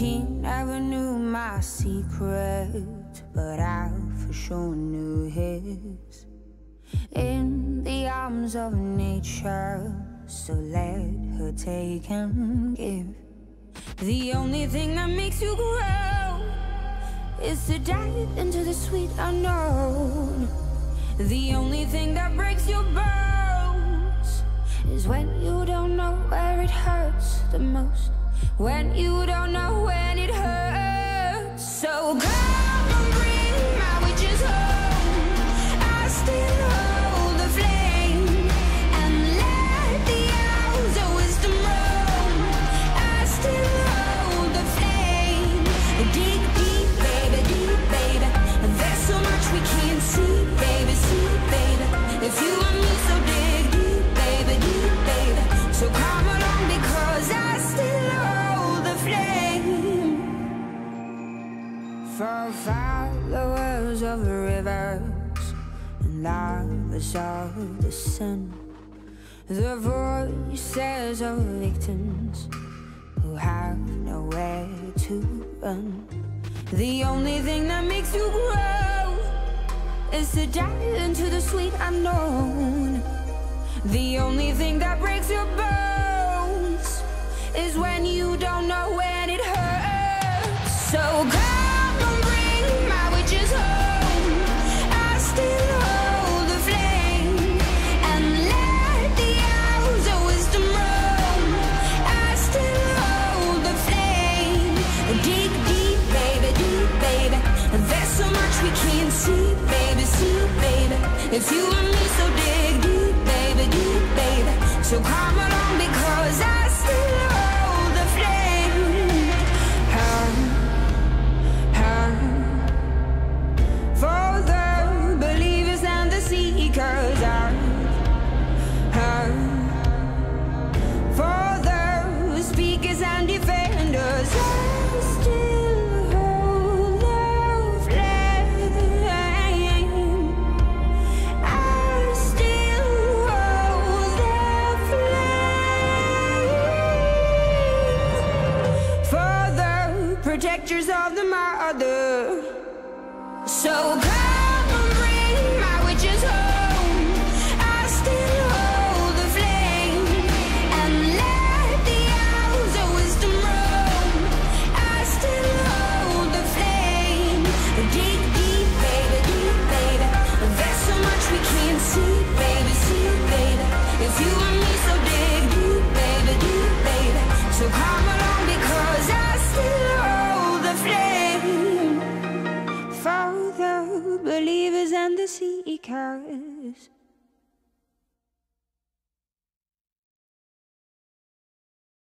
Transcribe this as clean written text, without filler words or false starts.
He never knew my secret, but I for sure knew his. In the arms of nature, so let her take and give. The only thing that makes you grow is to dive into the sweet unknown. The only thing that breaks your bones is when you don't know where it hurts the most, when you don't know when it hurts. So come and bring my witches home. I still hold the flame, and let the hours of wisdom roam. I still hold the flame. Dig deep, baby, there's so much we can't see, baby, if you want me, so dig deep, baby, so come along, because I still hold the flame. For followers of the rivers and lovers of the sun, the voices of victims who have nowhere to run. The only thing that makes you grow is to dive into the sweet unknown. The only thing that breaks your bones is when you don't know when it hurts. So come and bring my witches home. I still hold the flame, and let the hours of wisdom roam. I still hold the flame. Dig deep, baby, there's so much we can't see, baby, if you want me, so dig deep, baby, so come along, because I still hold the flame. For the believers and the seekers, for the speakers and defenders, I still hold the flame. I still hold the flame. For the protectors of the mother. So come and bring my witches home. I still hold the flame, and let the hours of wisdom roam. I still hold the flame. Dig deep, baby, there's so much we can't see, baby, if you want me, so dig deep, baby, so come along, because I still hold the flame. For the believers and the seekers.